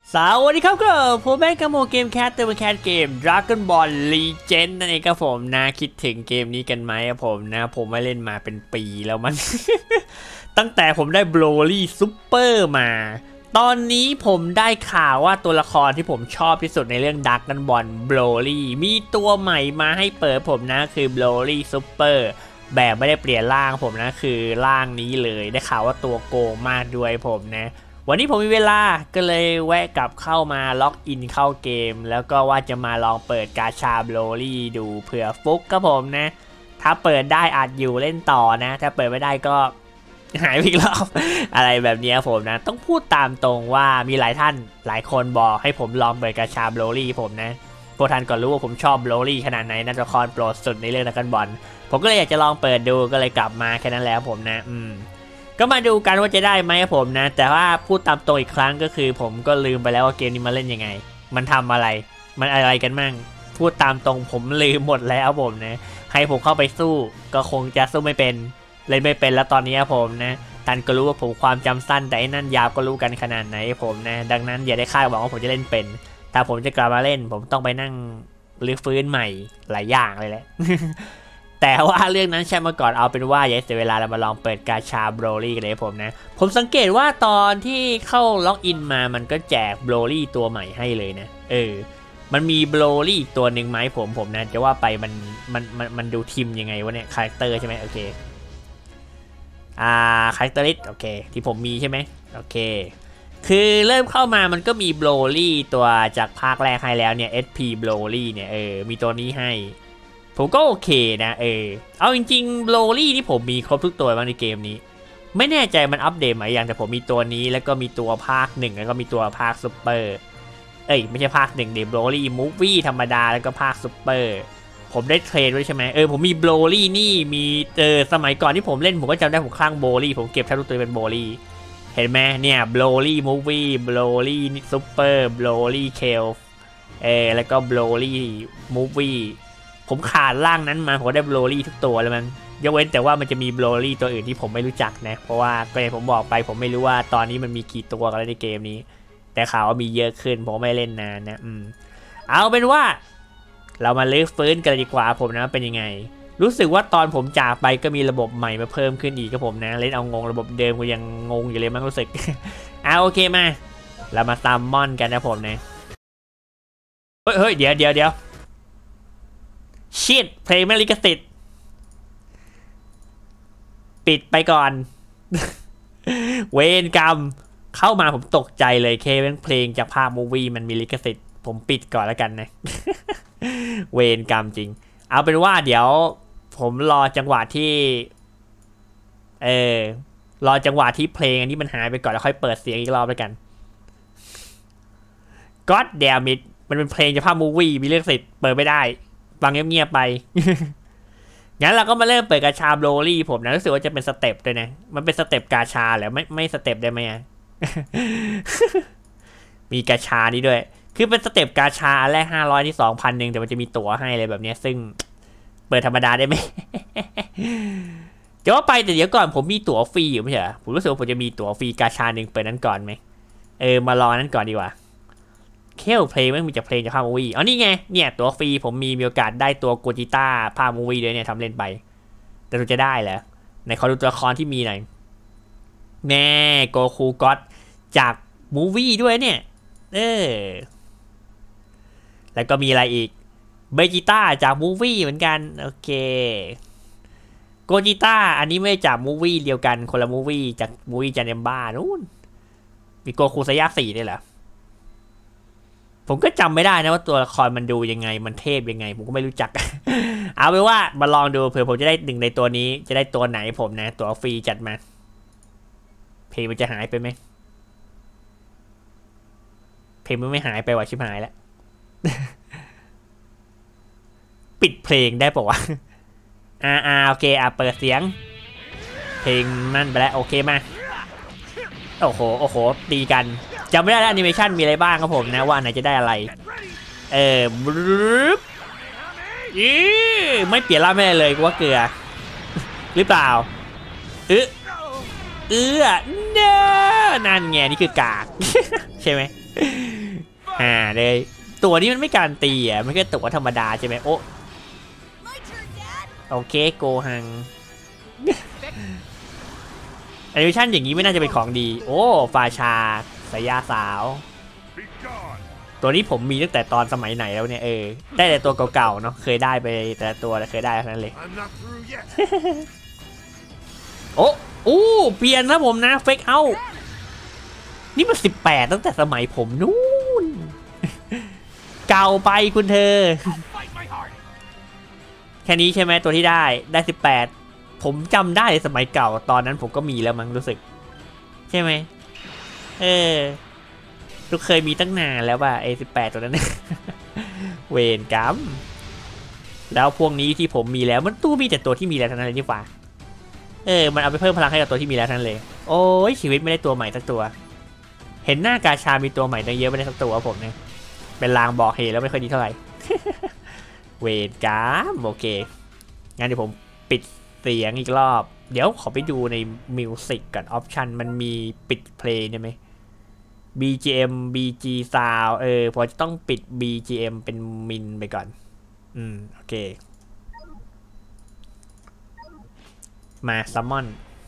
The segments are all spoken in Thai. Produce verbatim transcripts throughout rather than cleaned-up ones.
สวัสดีครับก็ผมแบงค์กโมเกมแคสเตอร์แคสเกม Dragon Ball Legend นั่นเองครับผมนะคิดถึงเกมนี้กันไหมครับผมนะผมไม่เล่นมาเป็นปีแล้วมัน ตั้งแต่ผมได้ Broly Super มา ตอนนี้ผมได้ข่าวว่าตัวละครที่ผมชอบที่สุดในเรื่อง Dragon Ball Broly มีตัวใหม่มาให้เปิดผมนะคือ Broly Super แบบไม่ได้เปลี่ยนร่างผมนะคือร่างนี้เลยได้ข่าวว่าตัวโกงมากด้วยผมนะวันนี้ผมมีเวลาก็เลยแวะกลับเข้ามาล็อกอินเข้าเกมแล้วก็ว่าจะมาลองเปิดกาชาโบรลี่ดูเผื่อฟุกครับผมนะถ้าเปิดได้อาจอยู่เล่นต่อนะถ้าเปิดไม่ได้ก็หายไปอีกรอบ อะไรแบบนี้ผมนะต้องพูดตามตรงว่ามีหลายท่านหลายคนบอกให้ผมลองเปิดกาชาโบรลี่ผมนะพวกท่านก็รู้ว่าผมชอบโบรลี่ขนาดไหนนะตัวละครโปรดสุดในเรื่องดราก้อนบอลผมก็เลยอยากจะลองเปิดดูก็เลยกลับมาแค่นั้นแล้วผมนะอืมก็มาดูกันว่าจะได้ไหมผมนะแต่ว่าพูดตามตรงอีกครั้งก็คือผมก็ลืมไปแล้วว่าเกมนี้มาเล่นยังไงมันทำอะไรมันอะไรกันมั่งพูดตามตรงผมลืมหมดแล้วผมนะให้ผมเข้าไปสู้ก็คงจะสู้ไม่เป็นเล่นไม่เป็นแล้วตอนนี้ผมนะท่านก็รู้ว่าผมความจำสั้นแต่นั่นยาวก็รู้กันขนาดไหนผมนะดังนั้นอย่าได้คาดหวังว่าผมจะเล่นเป็นถ้าผมจะกลับมาเล่นผมต้องไปนั่งรื้อฟื้นใหม่หลายอย่างเลยแหละ แต่ว่าเรื่องนั้นใช่มาก่อนเอาเป็นว่าอย่าเสียเวลาเรามาลองเปิดกาชาโบรลี่กันเลยผมนะผมสังเกตว่าตอนที่เข้าล็อกอินมามันก็แจกโบรลี่ตัวใหม่ให้เลยนะเออมันมีโบรลี่อีกตัวหนึ่งไหมผมผมนะจะว่าไปมันมันมันมันดูทีมยังไงวะเนี่ยคาแรคเตอร์ใช่ไหมโอเคอ่าคาแรคเตอร์ลิสโอเคที่ผมมีใช่ไหมโอเคคือเริ่มเข้ามามันก็มีโบรลี่ตัวจากภาคแรกให้แล้วเนี่ย เอส พี โบรลี่เนี่ยเออมีตัวนี้ให้ผมก็โอเคนะเออเอาจริงๆโบรลี่ที่ผมมีครบทุกตัวบ้างในเกมนี้ไม่แน่ใจมันอัปเดตไหมอย่างแต่ผมมีตัวนี้แล้วก็มีตัวภาคหนึ่งแล้วก็มีตัวภาคซุปเปอร์เอ้ยไม่ใช่ภาคหนึ่งเดโบรลี่มูฟวี่ธรรมดาแล้วก็ภาคซุปเปอร์ผมได้เทรดด้วยใช่ไหมเออผมมีโบรลี่นี่มีเออสมัยก่อนที่ผมเล่นผมก็จำได้ผมคลั่งโบรลี่ผมเก็บแทบทุกตัวเป็นโบรลี่เห็นไหมเนี่ยโบรลี่มูฟวี่โบรลี่ซุปเปอร์โบรลี่เคลเออแล้วก็โบรลี่มูฟวี่ผมขาดร่างนั้นมาผมได้โบรลี่ทุกตัวแล้วมันยกเว้นแต่ว่ามันจะมีโบรลี่ตัวอื่นที่ผมไม่รู้จักนะเพราะว่าก็อย่างผมบอกไปผมไม่รู้ว่าตอนนี้มันมีกี่ตัวกันแล้วในเกมนี้แต่ข่าวว่ามีเยอะขึ้นผมไม่เล่นนานนะอืมเอาเป็นว่าเรามาเลือกฟื้นกันดีกว่าผมนะเป็นยังไงรู้สึกว่าตอนผมจากไปก็มีระบบใหม่มาเพิ่มขึ้นอีกครับผมนะเล่นเอางงระบบเดิมก็ยังงงอยู่เลยมั้งรู้สึก เอาโอเคมาเรามาซัมมอนกันนะผมนะเฮ้ยเฮ้ยเดี๋ยวเดี๋ยวเดี๋ยวชิดเพลงไม่ลิขสิทธิ์ปิดไปก่อน เวรกรรมเข้ามาผมตกใจเลยเคเป็นเพลงจากภาพมูวี่มันมีลิขสิทธิ์ผมปิดก่อนแล้วกันนะ เวรกรรมจริงเอาเป็นว่าเดี๋ยวผมรอจังหวะที่เออรอจังหวะที่เพลงอันนี้มันหายไปก่อนแล้วค่อยเปิดเสียงอีกรอบแล้วกัน God damn it มันเป็นเพลงจากภาพมูวี่มีลิขสิทธิ์เปิดไม่ได้ฟังเงียบๆไป งั้นเราก็มาเริ่มเปิดกาชาโบรลี่ผมนะรู้สึกว่าจะเป็นสเต็ปด้วยนะมันเป็นสเต็ปกาชาเหรอไม่ไม่สเต็ปได้ไหม มีกาชานี้ด้วยคือเป็นสเต็ปกาชาแรกห้าร้อยที่สองพันหนึ่งแต่มันจะมีตั๋วให้เลยแบบนี้ซึ่งเปิดธรรมดาได้ไหม จะว่าไปแต่เดี๋ยวก่อนผมมีตั๋วฟรีอยู่ไม่ใช่เหรอผมรู้สึกว่าผมจะมีตั๋วฟรีกาชาหนึ่งเปิดนั้นก่อนไหมเออมารอนั้นก่อนดีกว่าเคลเพลงไม่มีจากเพลงจากภาพมูวี่อ๋อนี่ไงเนี่ยตัวฟรีผมมีมีโอกาสได้ตัวโกจิต้าภาพมูวี่ด้วยเนี่ยทำเล่นไปแต่เราจะได้เหรอในขอดูตัวละครที่มีหน่อยแน่โกคูก็อตจากมูวี่ด้วยเนี่ยเออแล้วก็มีอะไรอีกเบจิต้าจากมูวี่เหมือนกันโอเคโกจิต้าอันนี้ไม่จากมูวี่เดียวกันคนละมูวี่จากมูวี่จาเนมบ้านู่นมีโกคูซายะสี่ด้วยเหรอผมก็จำไม่ได้นะว่าตัวละครมันดูยังไงมันเทพยังไงผมก็ไม่รู้จัก เอาเป็นว่ามาลองดูเผื่อผมจะได้หนึ่งในตัวนี้จะได้ตัวไหนผมนะตัวฟรีจัดมาเพลงมันจะหายไปไหมเพลงมันไม่หายไปว่ะชิบหายแล้ว ปิดเพลงได้ป่าวะ อ่าอ่าโอเคอ่ะเปิดเสียงเพลงนั่นไปแล้วโอเคมาโอ้โหโอ้โหตีกันจำไม่ได้แล้วแอนิเมชันมีอะไรบ้างครับผมนะว่าไหนจะได้อะไรเออบรึ๊บอีไม่เปลี่ยนร่างไม่ได้เลยกูว่าเกลือหรือเปล่าเออเออเนอนั่นไงนี่คือกาก ใช่ไหมอ่าเลยตัวนี้มันไม่การตีอ่ะมันแค่ตัวธรรมดาใช่ไหมโอ้โอเคโกหังแอนิเมชั่นอย่างนี้ไม่น่าจะเป็นของดีโอ้ฟาชาสายาสาวตัวนี้ผมมีตั้งแต่ตอนสมัยไหนแล้วเนี่ยเออได้แต่ตัวเก่าๆเนาะเคยได้ไปแต่ตัวเคยได้ทั้งนั้นเลยโอ้โอ้เปลี่ยนนะผมนะเฟกเอานี่มันสิบแปดตั้งแต่สมัยผมนู้นเก่าไปคุณเธอแค่นี้ใช่ไหมตัวที่ได้ได้สิบแปดผมจำได้สมัยเก่าตอนนั้นผมก็มีแล้วมั้งรู้สึกใช่ไหมเออทุกเคยมีตั้งนานแล้วว่าเอสิบแปดตัวนั้น เวนกัมแล้วพวกนี้ที่ผมมีแล้วมันตู้มีแต่ตัวที่มีแล้วทั้งนั้นเลยนี่ฝ่าเออมันเอาไปเพิ่มพลังให้กับตัวที่มีแล้วทั้งนั้นเลยโอ้ยชีวิตไม่ได้ตัวใหม่สักตัวเห็นหน้ากาชามีตัวใหม่ตั้งเยอะไม่ได้สักตัวผมเนี่ยเป็นลางบอกเหตุแล้วไม่ค่อยดีเท่าไหร่ เวนกัมโอเคงั้นเดี๋ยวผมปิดเสียงอีกรอบเดี๋ยวขอไปดูในมิวสิกกับออปชันมันมีปิดเพลงได้ไหม บี จี เอ็ม บี จี Sound เออพอจะต้องปิด บี จี เอ็ม เป็นมินไปก่อนอืมโอเคมาซัมมอน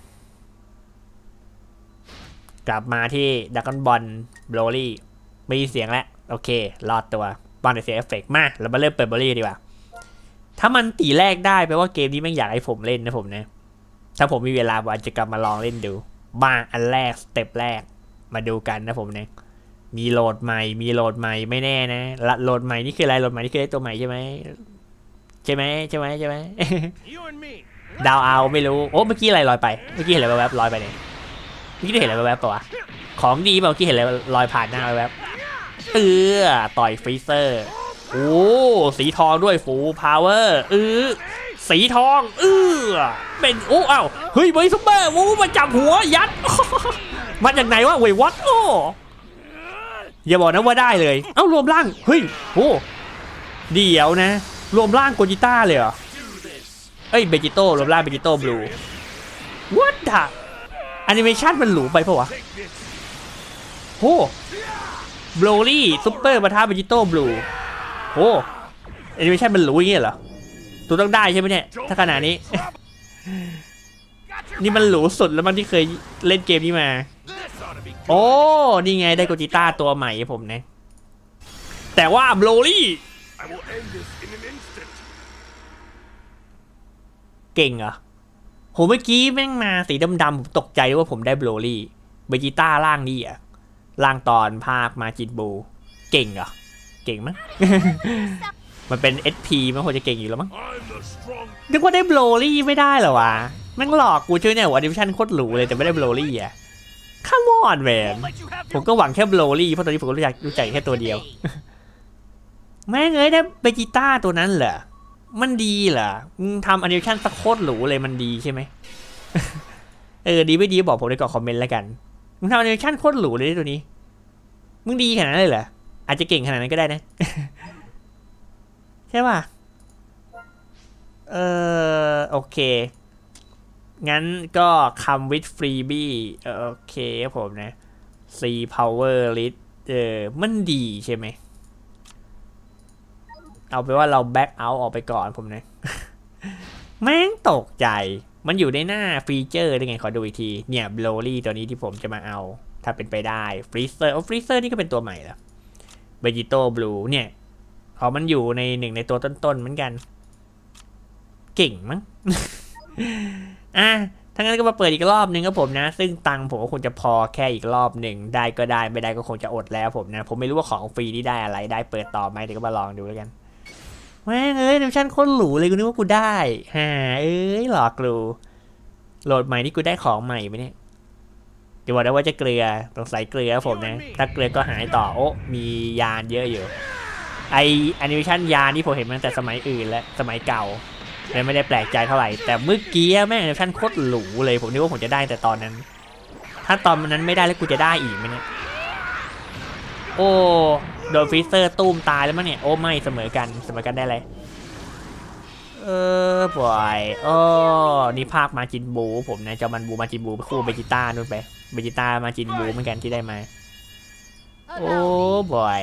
กลับมาที่ดักกอนบอลโบลลี่มีเสียงแล้วโอเครอดตัวบอลเสียเอฟเฟกต์มาเรามาเริ่มเปิดโบลลี่ดีกว่าถ้ามันตีแรกได้แปลว่าเกมนี้ไม่อยากให้ผมเล่นนะผมนะถ้าผมมีเวลาวันจะกลับมาลองเล่นดูมาอันแรกสเต็ปแรกมาดูกันนะผมเนี่ยมีโหลดใหม่มีโหลดใหม่ไม่แน่นะละโหลดใหม่นี่คืออะไรโหลดใหม่นี่คือตัวใหม่ใช่ไหมใช่ไหมใช่ไหมใช่ไหม ดาวเอาไม่รู้โอ้เมื่อกี้อะไรลอยไปเมื่อกี้เห็นอะไรแวบๆลอยไปเนี่ยเมื่อกี้ได้เห็นอะไรแวบๆป่ะวะของดีเปล่าเมื่อกี้เห็นอะไรลอยผ่านหน้าแวบเออต่อยฟรีเซอร์โอ้สีทองด้วยฟูพาวเวอร์เออสีทองเออเป็นโอ้อ้าวเฮ้ยเบย์ซุปเปอร์วูมาจับหัวยัดมาจากไหนวะเวยวัดโอ้อย่าบอกนะว่าได้เลยเอ้ารวมร่างเฮ้ยโอ้เดี๋ยวนะรวมร่างโกจิต้าเลยเหรอเอ้ยเบจิโต้รวมร่างเบจิโต้บลูวัดอะแอนิเมชันมันหรูไปปะวะโอ้บลูลี่ซุปเปอร์มาท้าเบจิโต้บลูโอ้แอนิเมชันมันหรูอย่างเงี้ยเหรอตัวต้องได้ใช่ไหมเนี่ยถ้าขนาดนี้ นี่มันหรูสุดแล้วมันที่เคยเล่นเกมนี้มาโอ้นี่ไงได้โกจิต้าตัวใหม่ผมนะแต่ว่าโบลลี่เก่งเหรอโหเมื่อกี้แม่งมาสีดำๆผมตกใจว่าผมได้โบลลี่เบจิต้าล่างนี่อะล่างตอนภาคมาจินบูเก่งเหรอเก่งมั้ง มันเป็น เอส พี มันควรจะเก่งอยู่แล้วมั้งนึกว่าได้โบลลี่ไม่ได้เหรอวะแม่งหลอกกูช่วยเนี่ยว่าดิวิชั่นโคตรหรูเลยแต่ไม่ได้โบลลี่อะคัมอนแมนผมก็หวังแค่โบลลี่เพราะตอนนี้ผมก็รู้จักรู้จักแค่ตัวเดียว แม่งเอ้ยได้เบจิต้าตัวนั้นเหรอมันดีเหรอมึงทำแอนิเมชั่นสักโคตรหรูเลยมันดีใช่ไหม เออดีไม่ดีบอกผมในกล่องคอมเมนต์แล้วกันมึงทำแอนิเมชั่นโคตรหรูเลยตัวนี้มึงดีขนาดนั้นเลยเหรออาจจะเก่งขนาดนั้นก็ได้นะ ใช่ป่ะเออโอเคงั้นก็คำวิดฟรีบี้โอเคครับผมนะ C power list เออมันดีใช่ไหมเอาไปว่าเราแบ็กเอาท์ออกไปก่อนผมนะ แม่งตกใจมันอยู่ในหน้าฟีเจอร์ได้ไงขอดูอีกทีเนี่ยโบลลี่ตัวนี้ที่ผมจะมาเอาถ้าเป็นไปได้ฟรีเซอร์โอ้ฟรีเซอร์นี่ก็เป็นตัวใหม่แล้วเบจิโต้บลูเนี่ยพอมันอยู่ในหนึ่งในตัวต้นๆเหมือนกันเก่งมั้ง อ่ะทั้งนั้นก็มาเปิดอีกรอบหนึ่งครับผมนะซึ่งตังผมก็คงจะพอแค่อีกรอบหนึ่งได้ก็ได้ไม่ได้ก็คงจะอดแล้วผมนะผมไม่รู้ว่าของฟรีนี่ได้อะไรได้เปิดต่อไหมเดี๋ยวก็มาลองดูแล้วกันแม่งเอ้ยดิวิชั่นโคตรหรูเลยกูนึกว่ากูได้ฮ่าเอ้ยหลอกกูโหลดใหม่นี่กูได้ของใหม่ไหมเนี่ยเดี๋ยวบอกได้ว่าจะเกลือต้องใส่เกลือผมนะถ้าเกลือก็หายต่อโอ้มียานเยอะอยู่ไอแอนิเมชันยานนี่ผมเห็นมาตั้งแต่สมัยอื่นแล้วสมัยเก่าเลยไม่ได้แปลกใจเท่าไหร่แต่เมื่อกี้แม่งแอนิเมชันโคตรหรูเลยผมนึกว่าผมจะได้แต่ตอนนั้นถ้าตอนนั้นไม่ได้แล้วกูจะได้อีกไหมเนี่ยโอ้โดนฟรีเซอร์ตูมตายแล้วมั้งเนี่ยโอ้ไม่เสมอกันเสมอกันได้เลยเออป่วยโอ้นี่ภาคมาจินบูผมนะเจ้ามันบูมาจินบูคู่เบจิต้านู่นไปเบจิต้ามาจินบูเหมือนกันที่ได้มาโอ้บอย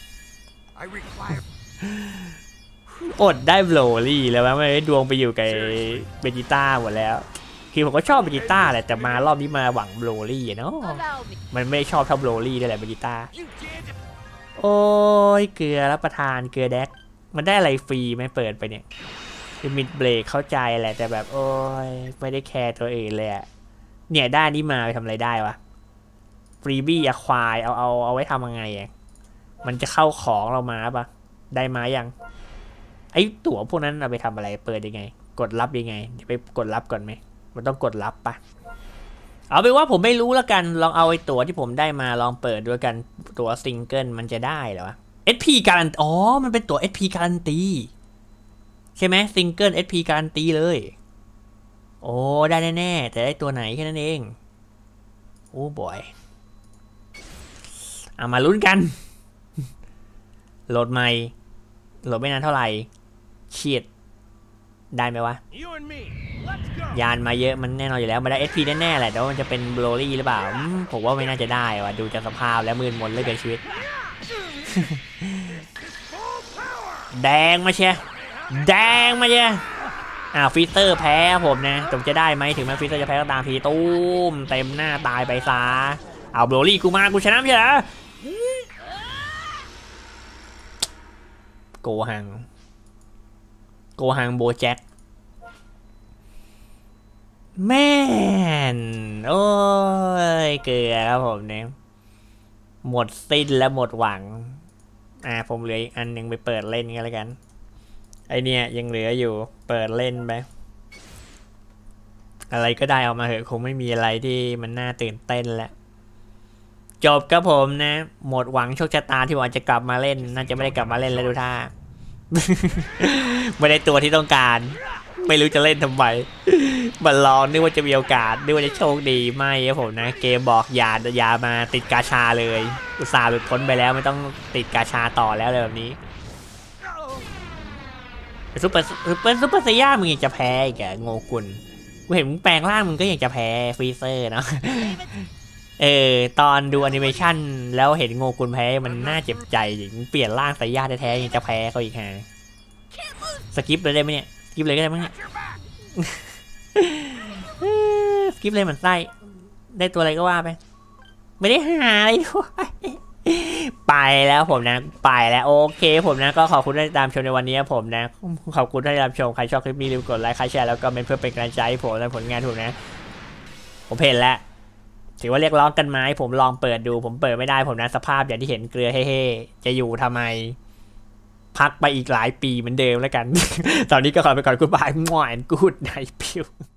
อดได้โบลี่แล้วมั้งไม่ได้ดวงไปอยู่กับเบจิต้าหมดแล้วคือผมก็ชอบเบจิต้าแหละแต่มารอบนี้มาหวังโบลี่เนาะมันไม่ชอบเท่าโบลี่ด้วยแหละเบจิต้าโอ้ยเกลือรับประทานเกลือแดกมันได้อะไรฟรีไหมเปิดไปเนี่ยคือมิดเบรกเข้าใจแหละแต่แบบโอ้ยไม่ได้แคร์ตัวเองเลยอะเนี่ยได้นี่มาไปทำอะไรได้วะฟรีบี้อะควายเอาเอาเอาไว้ทำยังไงอะมันจะเข้าของเรามาปะได้มายังไอตั๋วพวกนั้นเอาไปทำอะไรเปิดยังไงกดรับยังไงไปกดรับก่อนไหมมันต้องกดรับปะเอาเป็นว่าผมไม่รู้แล้วกันลองเอาไอตั๋วที่ผมได้มาลองเปิดด้วยกันตั๋วซิงเกิลมันจะได้เหรอวะ เอส พี การันตีอ๋อมันเป็นตั๋ว เอส พี การันตีใช่ไหมซิงเกิล เอส พี การันตีเลยโอ้ได้แน่ๆแต่ได้ตัวไหนแค่นั้นเองโอ้บอยเอามาลุ้นกันโหลดใหม่โหลดไม่นานเท่าไหร่เฉียดได้ไหมวะยานมาเยอะมันแน่นอนอยู่แล้วมันได้ เอส พี แน่ๆแหละแต่ว่ามันจะเป็นโบลลี่หรือเปล่าผมว่าไม่น่าจะได้ว่ะดูจากสภาพแล้วมืนมนเลยเกินชีวิต แดงมาเชียแดงมาเชียอ่าฟิเตอร์แพ้ผมนะผมจะได้ไหมถึงแม้ฟิเตอร์จะแพ้ก็ตามทีตุ้มเต็มหน้าตายไปซะเอาโบลลี่กูมากูชนะไม่ใช่เหรอโกหังโกหังโบแจ็คแม่นโอ้ยเกลือครับผมเนี่ยหมดสิ้นและหมดหวังอ่าผมเหลืออีกอันหนึ่งไปเปิดเล่นกันแล้วกันไอเนี่ยยังเหลืออยู่เปิดเล่นไปอะไรก็ได้เอามาเหอะคงไม่มีอะไรที่มันน่าตื่นเต้นแล้วจบครับผมนะหมดหวังโชคชะตาที่ว่าจะกลับมาเล่นน่าจะไม่ได้กลับมาเล่นแล้วดูท่า ไม่ได้ตัวที่ต้องการไม่รู้จะเล่นทำไมบัลลองนึกว่าจะมีโอกาสนึกว่าจะโชคดีไม่ครับผมนะเกมบอกอย่าอย่ามาติดกาชาเลยอุตส่าห์หลุดพ้นไปแล้วไม่ต้องติดกาชาต่อแล้วเลยแบบนี้ซุปเปอร์ซุปเปอร์ซุปเปอร์เซียมึงยังจะแพ้อีกอะโงกุลกูเห็นมึงแปลงร่างมึงก็ยังจะแพ้ฟรีเซอร์เนาะเออตอนดูแอนิเมชันแล้วเห็นโงกุลแพ้มันน่าเจ็บใจจริงเปลี่ยนร่างสายญาติแท้ๆยังจะแพ้เขาอีกฮะสกิปเลยได้ไหมเนี่ยสกิปเลยก็ได้มั้งเนี่ยสกิปเลยเหมือนไส้ได้ตัวอะไรก็ว่าไปไม่ได้หาอะไรด้วยไปแล้วผมนะไปแล้วโอเคผมนะก็ขอบคุณที่ติดตามชมในวันนี้ผมนะขอบคุณที่ติดตามชมใครชอบคลิปนี้อย่าลืมกดไลค์ใครแชร์แล้วก็เป็นเพื่อเป็นกำลังใจให้ผมและผลงานผมนะผมเห็นแล้วถือว่าเรียกร้องกันไหมผมลองเปิดดูผมเปิดไม่ได้ผมนะสภาพอย่างที่เห็นเกลือเฮ่ๆจะอยู่ทำไมพักไปอีกหลายปีเหมือนเดิมแล้วกันตอนนี้ก็ขอไปก่อนกูบายมั่วแอนกูดไนท์พิว